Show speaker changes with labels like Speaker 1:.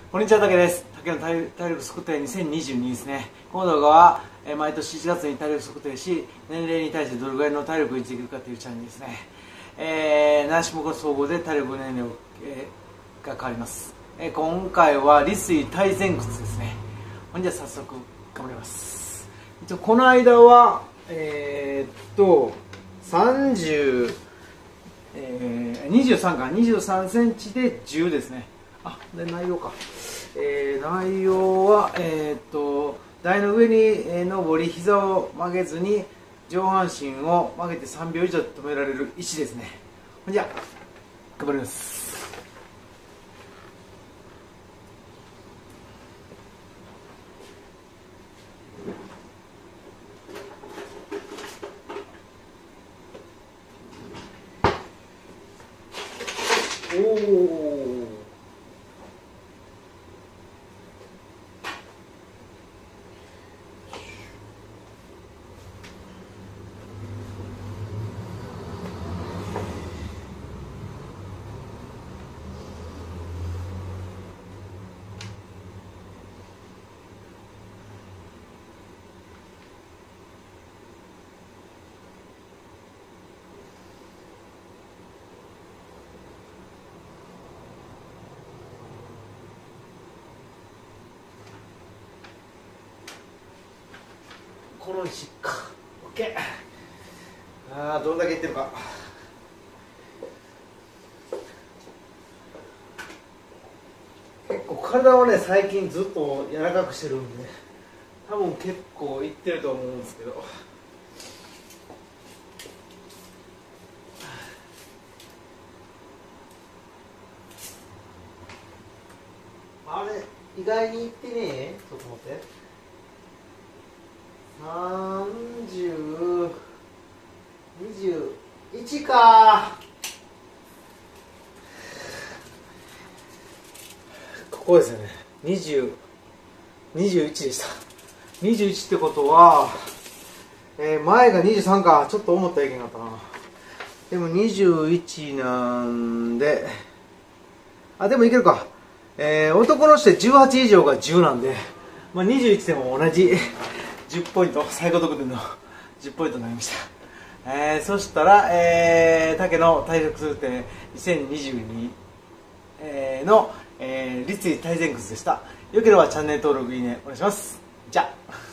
Speaker 1: こんにちは、たけです。たけの体力測定2022ですね。この動画は毎年1月に体力測定し、年齢に対してどれぐらいの体力を維持できるかというチャレンジですね。7種目総合で体力年齢が変わります。今回は立水体前屈ですね。ほんじゃ早速頑張ります。この間は23センチで10ですね。で内容か。内容は台の上に登り、膝を曲げずに上半身を曲げて3秒以上止められる位置ですね。ほんじゃ頑張ります。おお。この石か。オッケー。どんだけいってるか。結構体はね、最近ずっと柔らかくしてるんで、多分結構いってると思うんですけど。あれ、意外にいってねえ。ちょっと待って。30、21か。ここですよね。21でした。21ってことは、前が23か。ちょっと思ったらいけなかったな。でも21なんで、でもいけるか。男の人で18以上が10なんで、21でも同じ10ポイント、最高得点の10ポイントになりました。そしたら、竹の体力測定2022、の、立位体前屈でした。よければチャンネル登録、いいねお願いします。じゃあ。